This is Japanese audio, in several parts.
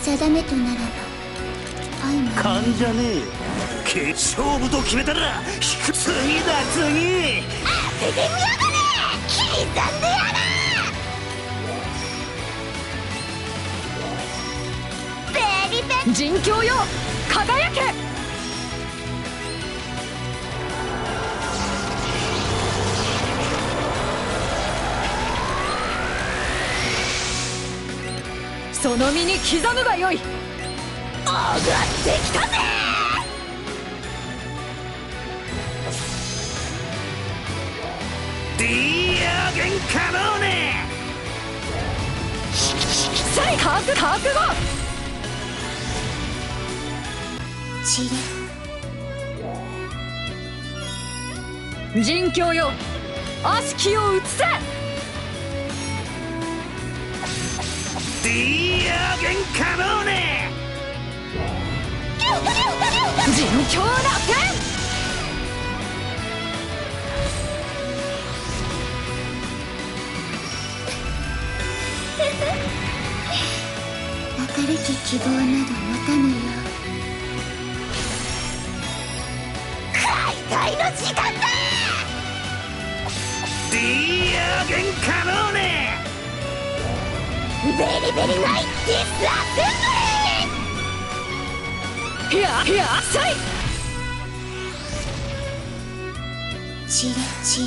定めとならば愛も勘じゃねえよ。勝負と決めたら次だ次。 当ててみやがれ刻んでやらベリベリ人狂よ輝け。その身に刻むがよい。 上がってきたぜ。 ディアーゲンカノーネ。 さい覚悟。 散れ人狂よ悪しきを移せ。 ディアーゲンカノーネ。 人狂楽天。 明るき希望など持たぬよう解体の時間だ。 ディアーゲンカノーネ。 ベリベリナイティスアセンブリさい。 散れ散れ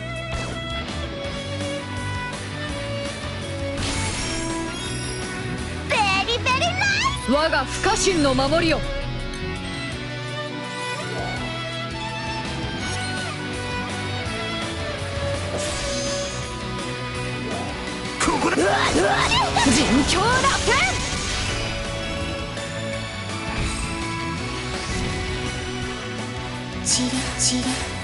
ベリベリナイ我が不可侵の守りよ。 ここだ。 人狂楽天。 散れ散れ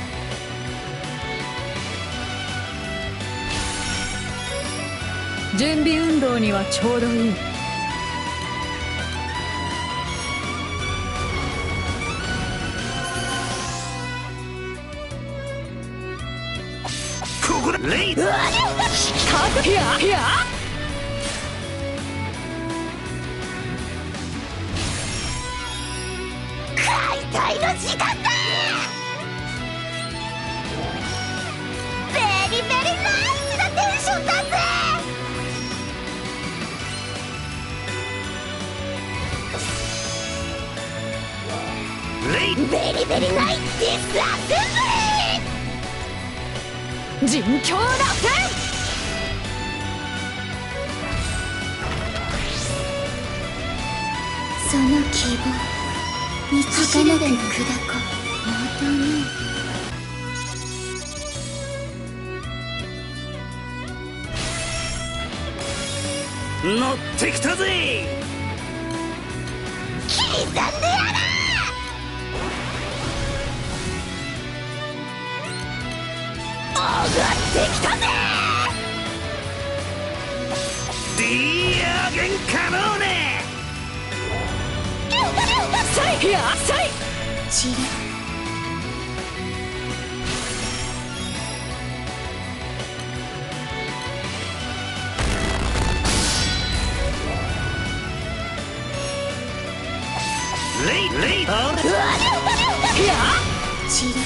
準備運動にはちょうどいい。 ここだ。レイ。 解体の時間だ。ベリベリナイスなテンションだぜ。 レイ。 ベリベリナイティスアセンブリ人狂楽天。 その希望儚く砕こう求め乗ってきたぜ。 刻んでやら上がってきたぜ。 ディアーゲンカノーネ。 散れレイ。 散れ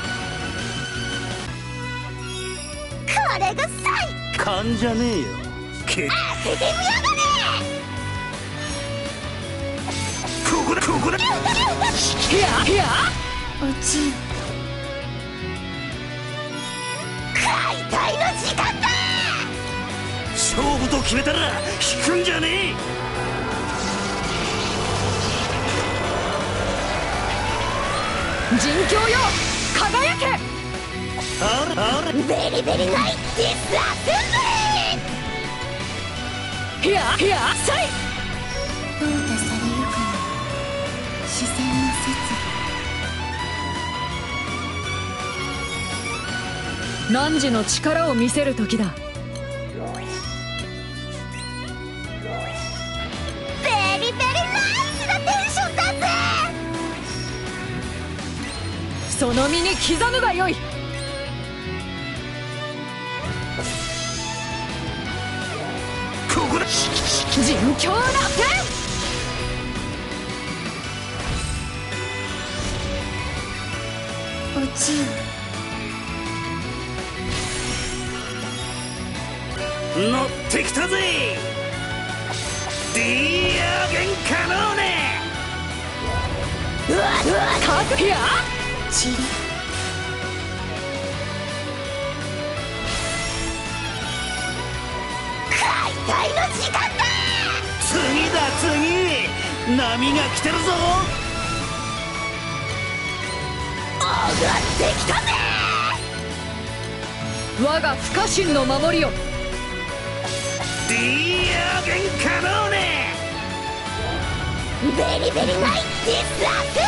これが最勘じゃねえよ。 当ててみやがれ。 ここだ。 落ちよ解体の時間だ。 勝負と決めたら引くんじゃねえ。 人狂よ輝け。 ベリベリナイティスアセンブリさい。 淘汰されゆくの自然の説。 汝の力を見せる時だ。 ベリベリナイスなテンションだぜ。 その身に刻むがよい。 ここだ。 人狂楽天。 落ちよ。 乗ってきたぜ。ディアーゲンカノーネ。 かくや散れ。解体の時間だ。 次だ次、波が来てるぞ。 上がってきたぜ。 我が不可侵の守りよ。 ディアーゲンカノーネ。 ベリベリナイディスアセ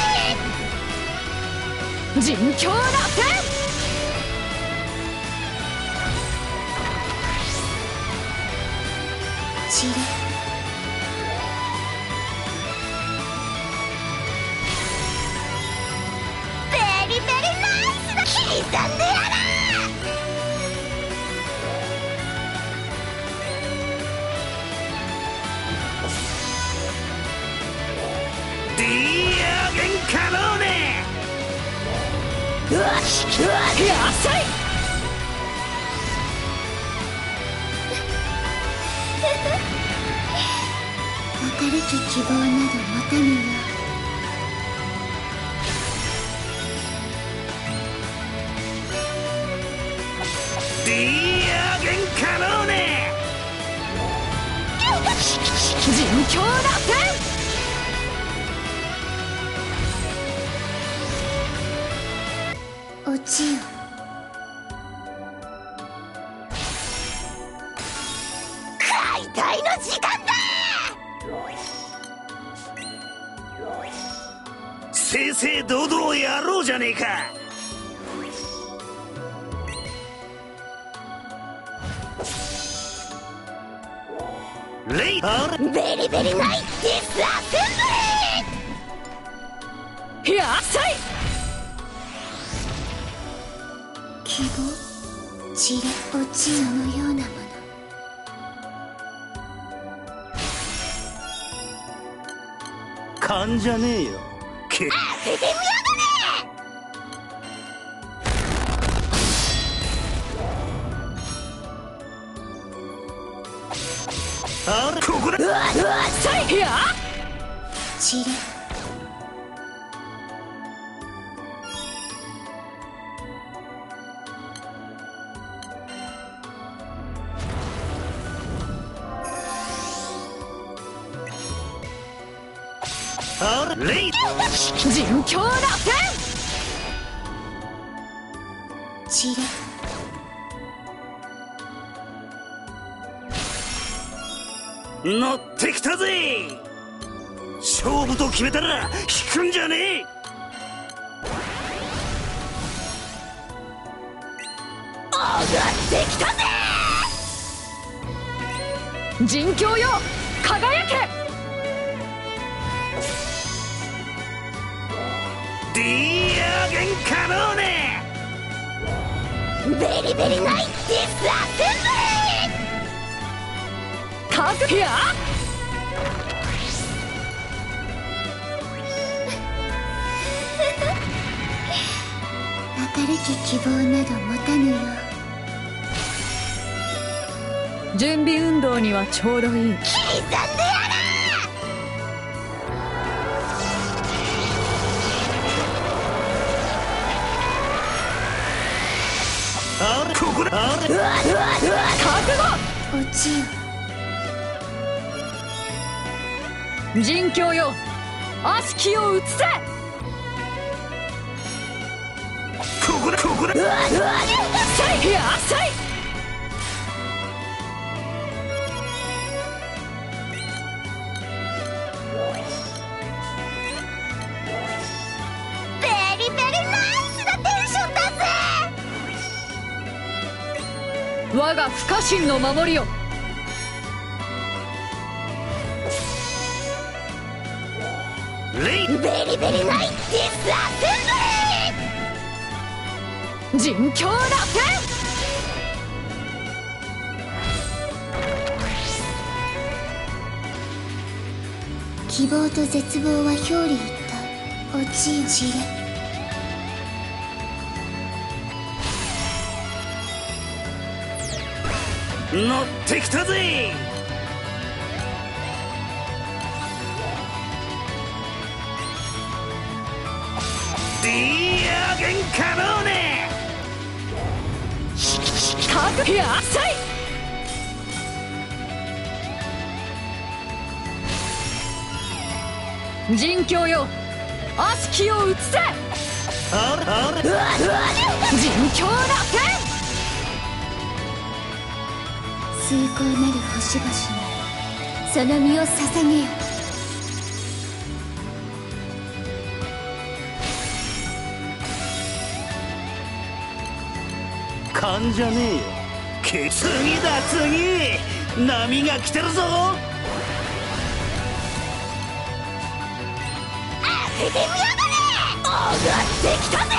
ンブリー。 人狂螺旋。 散れ。ベリベリナイスだ。刻んでやら。 ディアーゲンカノーネ。 うわっうわっ。 やっさい。 明るき希望など持たぬよ。 ディアーゲンカノーネ。 人狂螺旋。 落ちよ。解体の時間だ。 正々堂々やろうじゃねえか。レイベリベリナイディスアセンブリー。 やっさい。 希望散れ落ちよのようなもの。 勘じゃねえよ。 当ててみやがれ。 あれここだ。 うわうわさいや散れ。 あれレイ人狂螺旋。 散れ。 乗ってきたぜ。勝負と決めたら引くんじゃねえ。 上がってきたぜ。 人狂よ輝け。 ディアーゲンカノーネ。 ベリベリナイディスアセンかくやブリー。明るき希望など持たぬよ。 準備運動にはちょうどいい。 刻んでやら。 あれここだ。あれうわうわうわ。 覚落ちよ。 悟人狂よ悪しきを移せ。 ここだここだ。 うわうわ。 さいやさい。 ベリベリナイスなテンションだぜ。 我が不可侵の守りよ。 レイベリベリナイディスアセンブリー。 人狂螺旋。 希望と絶望は表裏一体。落ちよ。散れ。 乗ってきたぜ。ディアゲンカノーネかくやさい。人狂よ、悪しきを移せ。 あらあら人狂だけ。 崇高なる星々にその身を捧げよ。 勘じゃねえよ。次だ次、波が来てるぞ。 アカデミアだね。上がってきたぜ。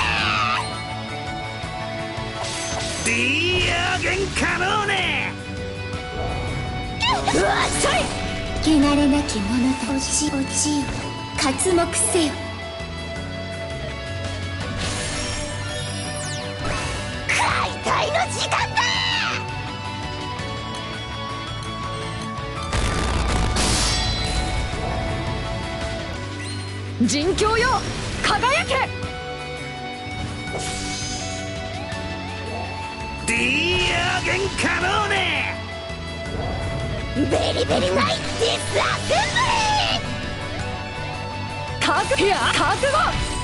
ディアゲンカノーネうわっしゃい。汚れなき者たち、落ちよ、刮目せよ。解体の時間だ。 人狂よ、輝け。 ディアゲンカノーネベリベリナイディスアセンブリー。 覚悟。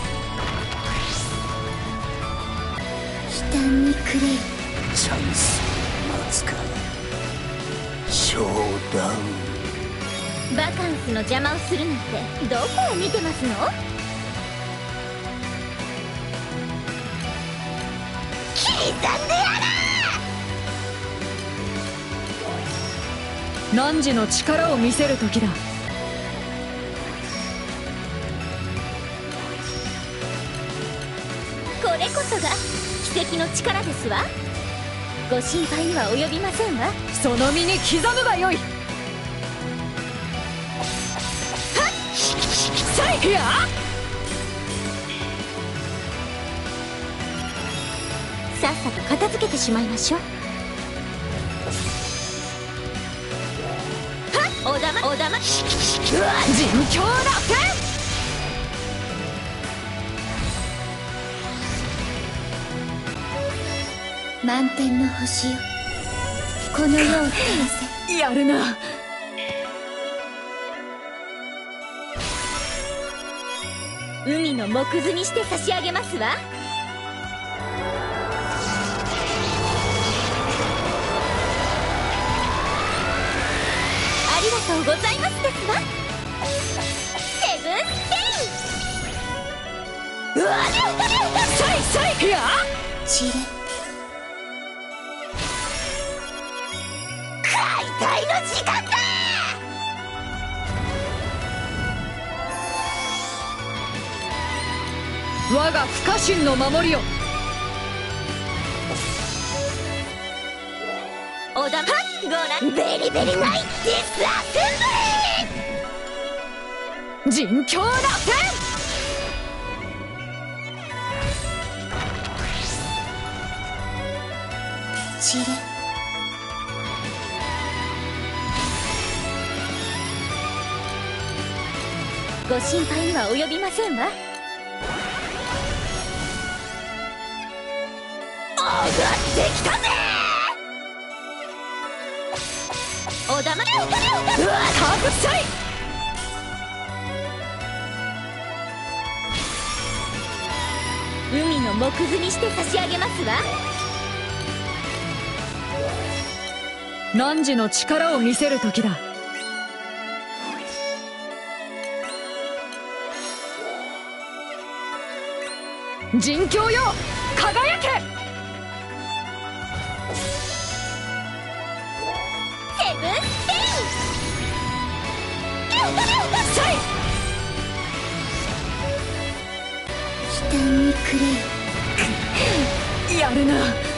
悲嘆に暮れよ。 チャンス待つか。ショーダウン。 バカンスの邪魔をするなんてどこを見てますの。刻んでや汝の力を見せる時だ。 これこそが奇跡の力ですわ。ご心配には及びませんわ。 その身に刻むがよい。さいや。 さっさと片付けてしまいましょう。おだま人狂だけ。満天の星よ、この世を照らせ。 やるな。 海の藻くずにして差し上げますわ。ありがとうございますですわ。セブンステイ。うわっさいや。 チレ解体の時間だ。 我が不可侵の守りよ。 おだまご覧。ベリベリナイディスアセンブリー。 人狂だチレご心配には及びませんわ。上がってきたぜ。おだまうわかぶさい。 海の藻くずにして差し上げますわ。 汝の力を見せる時だ。人狂よ、輝け。 セブンステさい。 悲嘆に暮れよ。 やるな。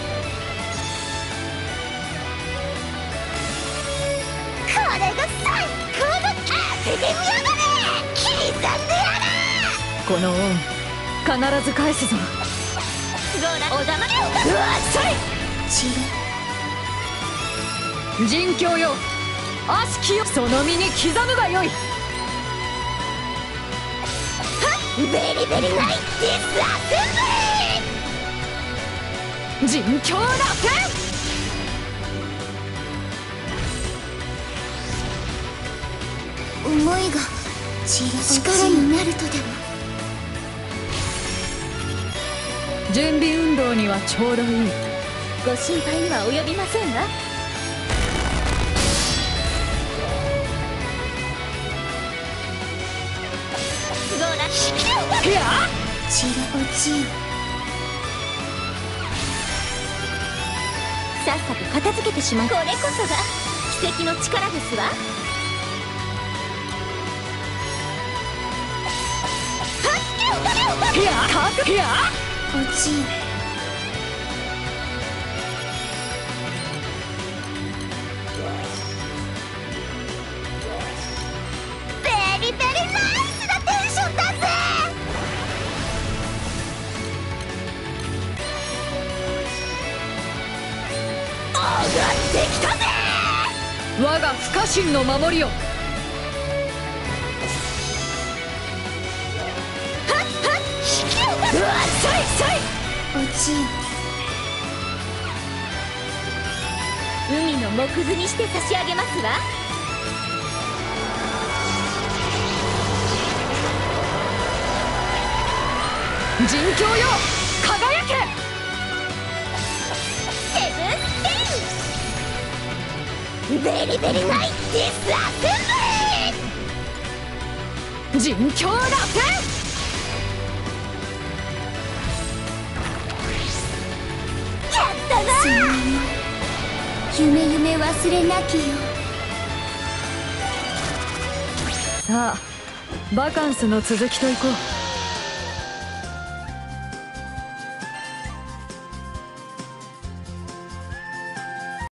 これが最高のアカデミアだね。刻んでやる。 この恩必ず返すぞ。 ご覧おだまうわっさい。 チレ人狂よ、悪しきよ、その身に刻むがよい。 ベリベリナイディスアセンブリー。 人狂螺旋。 思いが力になるとでも。 準備運動にはちょうどいい。 ご心配には及びませんわ。ゴーラいやチラおちよ。さっさと片付けてしまう。これこそが奇跡の力ですわ。 いやかくいやおちよ。ベリベリナイスなテンションだぜ。上がってきたぜ。 我が不可侵の守りよ。 うわっさいさい。おちよ。海の藻くずにして差し上げますわ。 人狂よ、輝け。 セブンステイン。ベリベリナイディスアセンブリー。 人狂螺旋。 やったな。夢忘れなきよ。 さあバカンスの続きといこう。